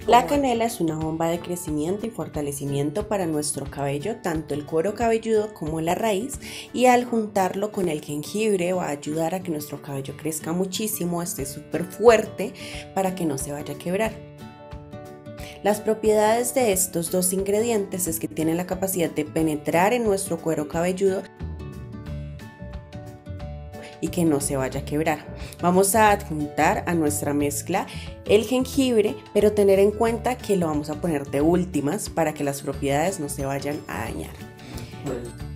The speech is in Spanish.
La canela es una bomba de crecimiento y fortalecimiento para nuestro cabello, tanto el cuero cabelludo como la raíz, y al juntarlo con el jengibre va a ayudar a que nuestro cabello crezca muchísimo, esté súper fuerte para que no se vaya a quebrar. Las propiedades de estos dos ingredientes es que tienen la capacidad de penetrar en nuestro cuero cabelludo y que no se vaya a quebrar. Vamos a adjuntar a nuestra mezcla el jengibre, pero tener en cuenta que lo vamos a poner de últimas para que las propiedades no se vayan a dañar.